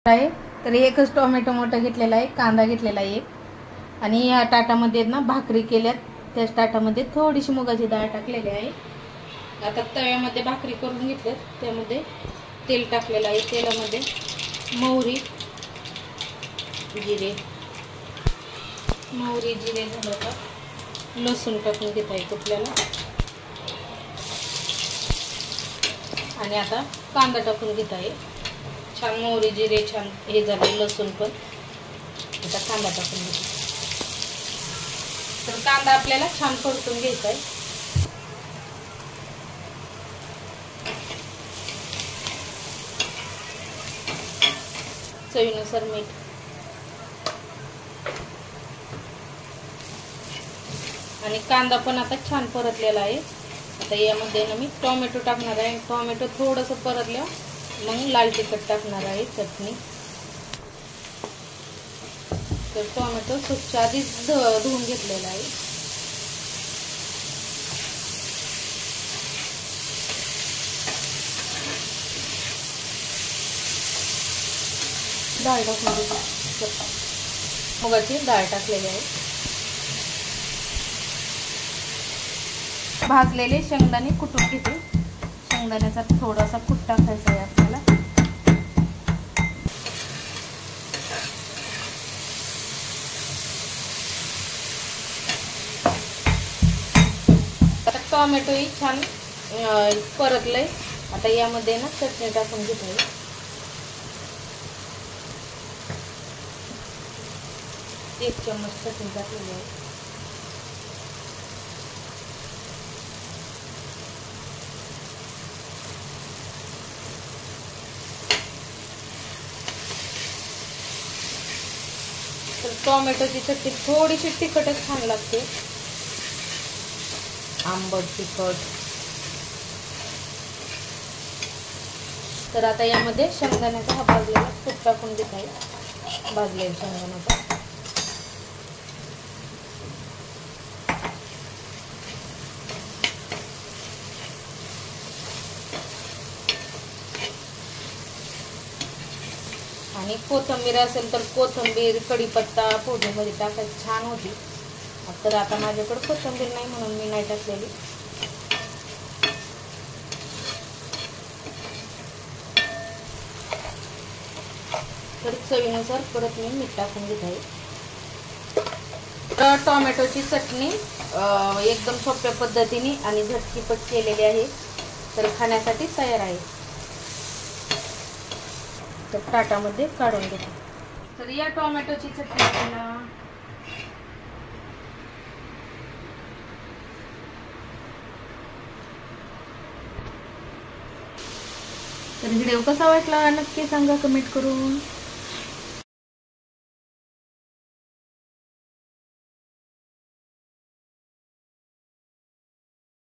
आहे तर एकच टोमॅटो मोठा घेतलेला आहे, कांदा घेतलेला आहे एक, आणि या ताटामध्ये ना भाकरी केल्यात, त्याच ताटामध्ये थोडीशी मुगाची डाळ टाकलेली आहे. आता तव्यामध्ये भाकरी करून घेतल्यात, त्यामध्ये तेल टाकलेलं आहे. तेलामध्ये मोहरी जिरे झालं का लसूण टाकून घेता येईल कुठल्याला, आणि आता कांदा टाकून घेता येईल. छान मोहरी जिरे छान हे झाले, लसूण पण. आता कांदा टाकून घेतो. तर कांदा आपल्याला छान परतून घ्यायचा आहे. चवीनुसार मीठ, आणि कांदा पण आता छान परतलेला आहे. आता यामध्ये ना मी टोमॅटो टाकणार आहे. टोमॅटो थोडंसं परतलं मग लाल तिखट टाकणार आहे, चटणी. तर टोमॅटो स्वच्छ आधीच धुवून घेतलेला आहे. डाळ टाकून मुगाची डाळ टाकलेली आहे. भाजलेले शेंगदाणे कुटून घेते. शेंगदाण्याचा थोडासा कूट टाकायचा आहे आपल्याला. आता टोमॅटोही छान परतलंय. आता यामध्ये ना चटणी टाकून घेते. एक चम्मच चटणी टाकलेली आहे. तर टोमॅटोची चटणी थोडीशी तिखटच छान लागते, आंबट तिखट. तर आता यामध्ये शेंगदाण्याचा हा भाजलेला कूट टाकून घेत आहे. भाजलेला शेंगदाण्याचा. आणि कोथिंबीर असेल तर कोथिंबीर, कढीपत्ता फोडणीमध्ये टाकायची छान होती. तर आता माझ्याकडे कोथिंबीर नाही म्हणून मी नाही टाकलेली. तर चवीनुसार परत मी मीठ टाकून घेत आहे. तर टोमॅटोची चटणी एकदम सोप्या पद्धतीने आणि झटकीपट केलेली आहे. तर खाण्यासाठी तयार आहे. तर ताटामध्ये काढून घेते. तर या टोमॅटोची चटणी तर व्हिडिओ कसा वाटला नक्की सांगा कमेंट करून.